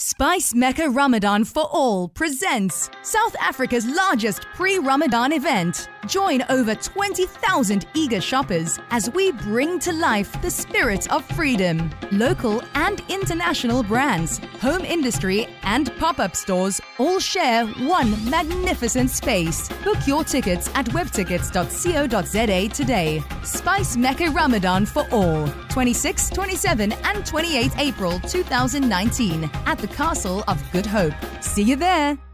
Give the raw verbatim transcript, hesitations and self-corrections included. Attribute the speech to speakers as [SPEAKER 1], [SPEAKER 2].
[SPEAKER 1] Spice Mecca Ramadan for All presents South Africa's largest pre-Ramadan event. Join over twenty thousand eager shoppers as we bring to life the spirit of freedom. Local and international brands, home industry and pop-up stores all share one magnificent space. Book your tickets at webtickets dot co dot za today. Spice Mecca Ramadan for All, twenty-sixth, twenty-seventh and twenty-eighth April two thousand nineteen at the Castle of Good Hope. See you there!